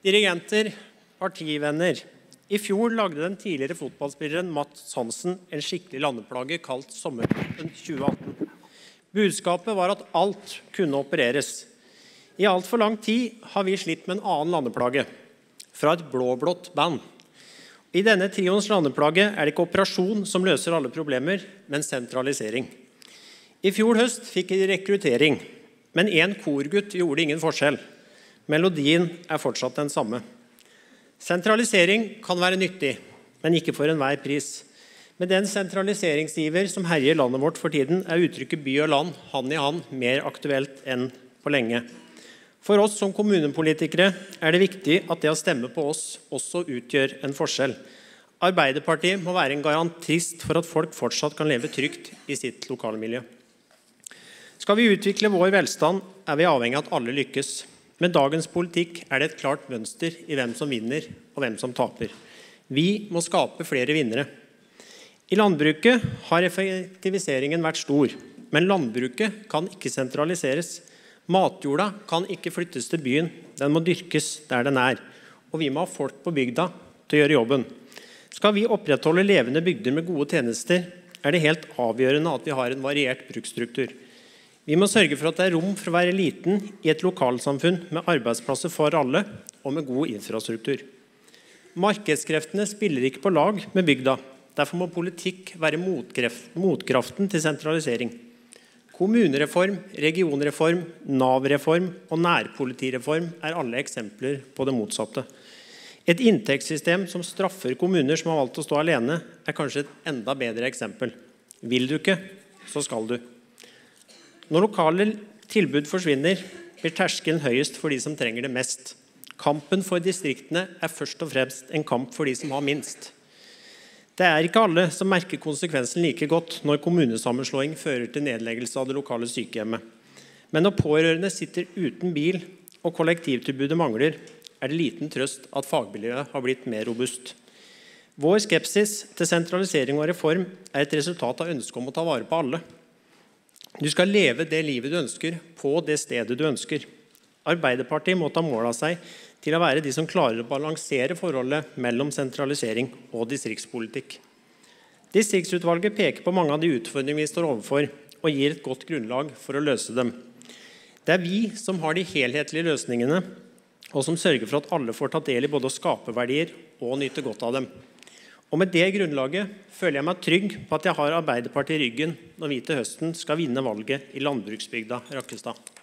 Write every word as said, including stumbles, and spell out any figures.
Dirigenter, partivenner. I fjor lagde den tidligere fotballspilleren Mats Hansen en skikkelig landeplage kalt Sommercupen tjue atten. Budskapet var at alt kunne opereres. I alt for lang tid har vi slitt med en annen landeplage, fra et blå-blått band. I denne trions landeplage er det ikke operasjon som løser alle problemer, men sentralisering. I fjor høst fikk vi rekruttering, men en korgutt gjorde ingen forskjell. Melodien er fortsatt den samme. Sentralisering kan være nyttig, men ikke for enhver pris. Med den sentraliseringsiver som herjer landet vårt for tiden, er uttrykket by og land, hand i hand, mer aktuelt enn på lenge. For oss som kommunepolitikere er det viktig at det å stemme på oss også utgjør en forskjell. Arbeiderpartiet må være en garantist for at folk fortsatt kan leve trygt i sitt lokalmiljø. Skal vi utvikle vår velstand, er vi avhengig av at alle lykkes. Med dagens politikk er det et klart mønster i hvem som vinner og hvem som taper. Vi må skape flere vinnere. I landbruket har effektiviseringen vært stor, men landbruket kan ikke sentraliseres. Matjorda kan ikke flyttes til byen, den må dyrkes der den er, og vi må ha folk på bygda til å gjøre jobben. Skal vi opprettholde levende bygder med gode tjenester, er det helt avgjørende at vi har en variert bruksstruktur. Vi må sørge for at det er rom for å være liten i et lokalsamfunn med arbeidsplasser for alle og med god infrastruktur. Markedskreftene spiller ikke på lag med bygda. Derfor må politikk være motkraften til sentralisering. Kommunereform, regionreform, Nav-reform og nærpolitireform er alle eksempler på det motsatte. Et inntektssystem som straffer kommuner som har valgt å stå alene, er kanskje et enda bedre eksempel. Vil du ikke, så skal du. Når lokale tilbud forsvinner, blir terskelen høyest for de som trenger det mest. Kampen for distriktene er først og fremst en kamp for de som har minst. Det er ikke alle som merker konsekvensen like godt når kommunesammenslåing fører til nedleggelse av det lokale sykehjemmet. Men når pårørende sitter uten bil og kollektivtilbudet mangler, er det liten trøst at fagmiljøet har blitt mer robust. Vår skepsis til sentralisering og reform er et resultat av ønsket om å ta vare på alle. Du skal leve det livet du ønsker på det stedet du ønsker. Arbeiderpartiet må ta mål av seg til å være de som klarer å balansere forholdet mellom sentralisering og distriktspolitikk. Distriktsutvalget peker på mange av de utfordringene vi står overfor, og gir et godt grunnlag for å løse dem. Det er vi som har de helhetlige løsningene, og som sørger for at alle får ta del i både å skape verdier og nyte godt av dem. Og med det grunnlaget føler jeg meg trygg på at jeg har Arbeiderpartiet i ryggen når vi til høsten skal vinne valget i landbruksbygda Rakkestad.